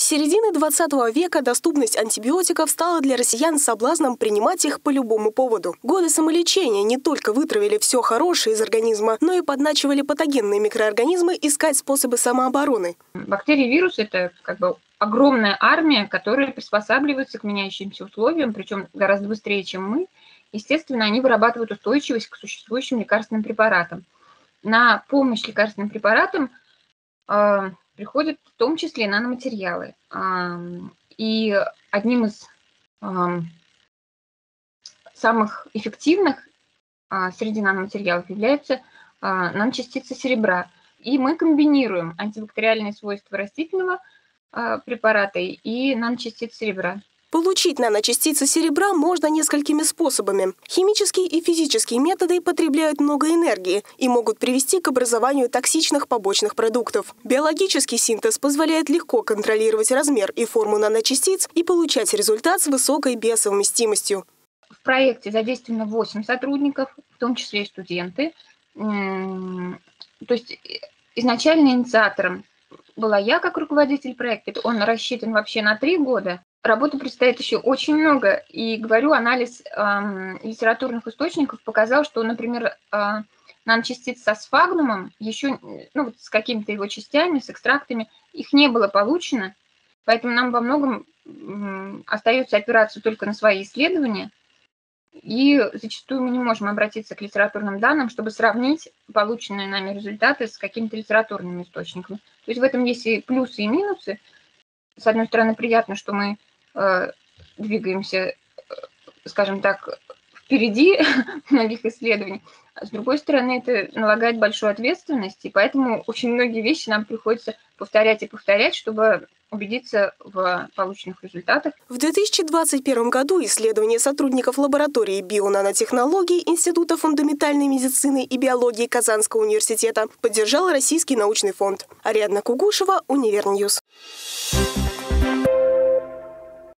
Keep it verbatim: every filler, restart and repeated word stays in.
С середины двадцатого века доступность антибиотиков стала для россиян соблазном принимать их по любому поводу. Годы самолечения не только вытравили все хорошее из организма, но и подначивали патогенные микроорганизмы искать способы самообороны. Бактерии и вирусы – это как бы огромная армия, которая приспосабливается к меняющимся условиям, причем гораздо быстрее, чем мы. Естественно, они вырабатывают устойчивость к существующим лекарственным препаратам. На помощь лекарственным препаратам э, приходят в том числе и наноматериалы. Э, и одним из э, самых эффективных э, среди наноматериалов являются э, наночастицы серебра. И мы комбинируем антибактериальные свойства растительного э, препарата и наночастиц серебра. Получить наночастицы серебра можно несколькими способами. Химические и физические методы потребляют много энергии и могут привести к образованию токсичных побочных продуктов. Биологический синтез позволяет легко контролировать размер и форму наночастиц и получать результат с высокой биосовместимостью. В проекте задействовано восемь сотрудников, в том числе и студенты. То есть изначально инициатором была я как руководитель проекта. Он рассчитан вообще на три года. Работы предстоит еще очень много. И, говорю, анализ э, литературных источников показал, что, например, э, наночастиц со сфагнумом, еще ну, с какими-то его частями, с экстрактами, их не было получено. Поэтому нам во многом э, остается опираться только на свои исследования. И зачастую мы не можем обратиться к литературным данным, чтобы сравнить полученные нами результаты с какими-то литературными источниками. То есть в этом есть и плюсы, и минусы. С одной стороны, приятно, что мы э, двигаемся, э, скажем так, впереди многих исследований. А с другой стороны, это налагает большую ответственность, и поэтому очень многие вещи нам приходится повторять и повторять, чтобы убедиться в полученных результатах. В две тысячи двадцать первом году исследование сотрудников лаборатории бионанотехнологий Института фундаментальной медицины и биологии Казанского университета поддержал Российский научный фонд. Ариадна Кугушева, Универньюз.